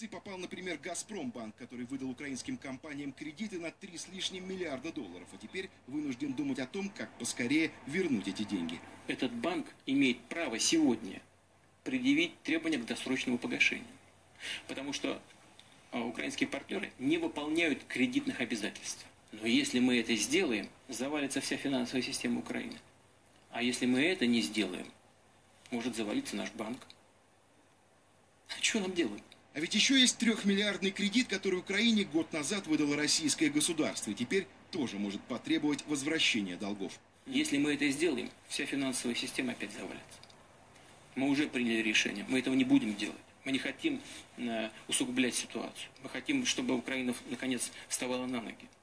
Попал, например, «Газпромбанк», который выдал украинским компаниям кредиты на 3 с лишним миллиарда долларов, а теперь вынужден думать о том, как поскорее вернуть эти деньги. Этот банк имеет право сегодня предъявить требования к досрочному погашению, потому что украинские партнеры не выполняют кредитных обязательств. Но если мы это сделаем, завалится вся финансовая система Украины. А если мы это не сделаем, может завалиться наш банк. А что нам делать? А ведь еще есть 3-миллиардный кредит, который Украине год назад выдало российское государство, и теперь тоже может потребовать возвращения долгов. Если мы это сделаем, вся финансовая система опять завалится. Мы уже приняли решение, мы этого не будем делать. Мы не хотим усугублять ситуацию. Мы хотим, чтобы Украина наконец вставала на ноги.